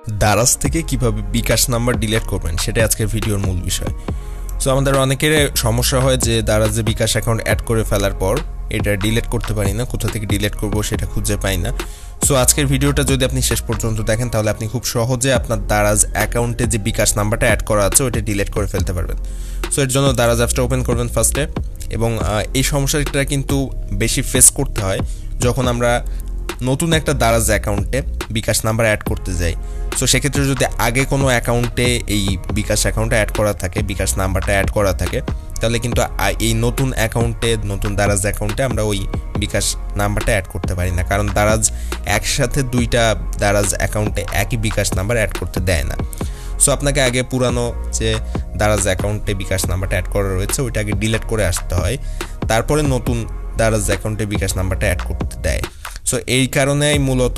দারাজ থেকে কিভাবে বিকাশ number delete করবেন সেটাই আজকের ভিডিওর মূল বিষয়। সো আমাদের অনেকের সমস্যা হয় যে দারাজে বিকাশ অ্যাকাউন্ট অ্যাড করে ফেলার পর এটা ডিলিট করতে পারি না, কোথা থেকে ডিলিট করব সেটা খুঁজে পাই না। সো আজকের ভিডিওটা যদি আপনি শেষ পর্যন্ত দেখেন তাহলে আপনি খুব সহজে আপনার দারাজ অ্যাকাউন্টে যে বিকাশ নাম্বারটা অ্যাড করা আছে ওটা ডিলিট করে ফেলতে পারবেন। সো এর জন্য দারাজ অ্যাপসটা ওপেন করবেন ফার্স্টে, এবং এই সমস্যাটা কিন্তু বেশি ফেস করতে হয় যখন আমরা নতুন একটা দারাজ অ্যাকাউন্টে বিকাশ নাম্বার অ্যাড করতে যাই। সো সেক্ষেত্রে যদি আগে কোনো অ্যাকাউন্টে এই বিকাশ অ্যাকাউন্টে অ্যাড করা থাকে, বিকাশ নাম্বারটা অ্যাড করা থাকে, তাহলে কিন্তু এই নতুন অ্যাকাউন্টে, নতুন দারাজ অ্যাকাউন্টে আমরা ওই বিকাশ নাম্বারটা অ্যাড করতে পারি না, কারণ দারাজ একসাথে দুইটা দারাজ অ্যাকাউন্টে একই বিকাশ নাম্বার অ্যাড করতে দেয় না। সো আপনাকে আগে পুরানো যে দারাজ অ্যাকাউন্টে বিকাশ নাম্বারটা অ্যাড করা রয়েছে ওইটা আগে ডিলিট করে আসতে হয়, তারপরে নতুন দারাজ অ্যাকাউন্টে বিকাশ নাম্বারটা অ্যাড করতে দেয়। সো এই কারণেই মূলত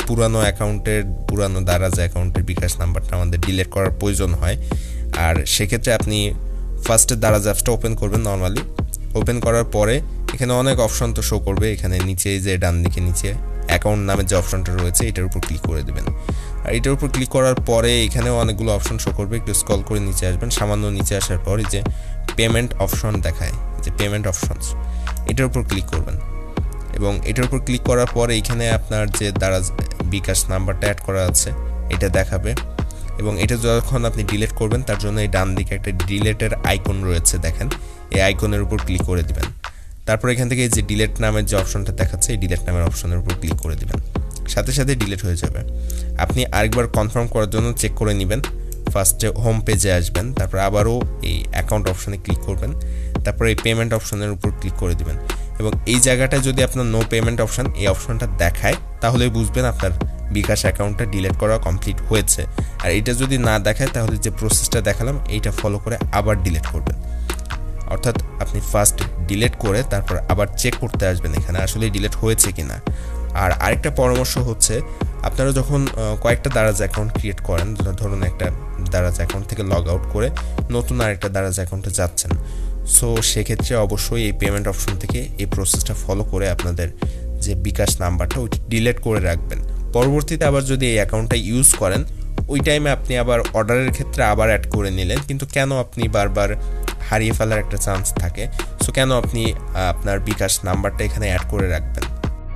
পুরানো দারাজ অ্যাকাউন্টের বিকাশ নাম্বারটা আমাদের ডিলিট করার প্রয়োজন হয়। আর সেক্ষেত্রে আপনি ফার্স্টে দারাজ অ্যাপসটা ওপেন করবেন। নর্মালি ওপেন করার পরে এখানে অনেক অপশন তো শো করবে, এখানে নিচে যে ডান দিকে নিচে অ্যাকাউন্ট নামের যে অপশনটা রয়েছে এটার উপর ক্লিক করে দেবেন। আর এটার উপর ক্লিক করার পরে এখানেও অনেকগুলো অপশন শো করবে, একটু স্ক্রল করে নিচে আসবেন। সামান্য নিচে আসার পর যে পেমেন্ট অপশন দেখায়, যে পেমেন্ট অপশনস, এটার উপর ক্লিক করবেন। এবং এটার উপর ক্লিক করার পরে এখানে আপনার যে দারাজ বিকাশ নাম্বারটা অ্যাড করা আছে এটা দেখাবে, এবং এটা যখন আপনি ডিলিট করবেন তার জন্য এই ডান দিকে একটা ডিলিটের আইকন রয়েছে, দেখেন এই আইকনের উপর ক্লিক করে দিবেন। তারপর এখান থেকে যে ডিলিট নামের যে অপশনটা দেখাচ্ছে এই ডিলিট নামের অপশনের উপর ক্লিক করে দিবেন, সাথে সাথে ডিলিট হয়ে যাবে। আপনি আরেকবার কনফার্ম করার জন্য চেক করে নেবেন। ফার্স্টে হোম পেজে আসবেন, তারপর আবারও এই অ্যাকাউন্ট অপশনে ক্লিক করবেন, তারপর এই পেমেন্ট অপশনের উপর ক্লিক করে দিবেন। এবং এই জায়গাটায় যদি আপনার নো পেমেন্ট অপশন এই অপশনটা দেখায় তাহলে বুঝবেন আপনার বিকাশ অ্যাকাউন্টটা ডিলিট করা কমপ্লিট হয়েছে। আর এটা যদি না দেখায় তাহলে যে প্রসেসটা দেখালাম এইটা ফলো করে আবার ডিলিট করবেন। অর্থাৎ আপনি ফার্স্ট ডিলিট করে তারপর আবার চেক করতে আসবেন এখানে আসলে ডিলিট হয়েছে কিনা। আর আরেকটা পরামর্শ হচ্ছে, আপনারা যখন কয়েকটা দারাজ অ্যাকাউন্ট ক্রিয়েট করেন, ধরুন একটা দারাজ অ্যাকাউন্ট থেকে লগ আউট করে নতুন আরেকটা দারাজ অ্যাকাউন্টে যাচ্ছেন, সো সেক্ষেত্রে অবশ্যই এই পেমেন্ট অপশন থেকে এই প্রসেসটা ফলো করে আপনাদের যে বিকাশ নাম্বারটা ওইটি ডিলিট করে রাখবেন। পরবর্তীতে আবার যদি এই অ্যাকাউন্টটা ইউজ করেন ওই টাইমে আপনি আবার অর্ডারের ক্ষেত্রে আবার অ্যাড করে নিলেন, কিন্তু কেন আপনি বারবার হারিয়ে ফেলার একটা চান্স থাকে, সো কেন আপনি আপনার বিকাশ নাম্বারটা এখানে অ্যাড করে রাখবেন।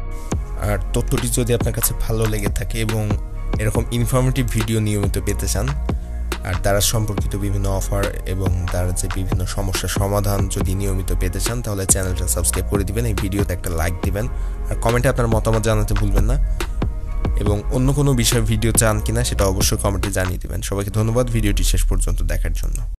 আর তথ্যটি যদি আপনার কাছে ভালো লেগে থাকে এবং এরকম ইনফরমেটিভ ভিডিও নিয়মিত পেতে চান, আর দারাজ সম্পর্কিত বিভিন্ন অফার এবং দারাজের বিভিন্ন সমস্যার সমাধান যদি নিয়মিত পেতে চান তাহলে চ্যানেলটা সাবস্ক্রাইব করে দিবেন, এই ভিডিওতে একটা লাইক দিবেন, আর কমেন্টে আপনার মতামত জানাতে ভুলবেন না। এবং অন্য কোনো বিষয়ে ভিডিও চান কিনা সেটা অবশ্যই কমেন্টে জানিয়ে দিবেন। সবাইকে ধন্যবাদ ভিডিওটি শেষ পর্যন্ত দেখার জন্য।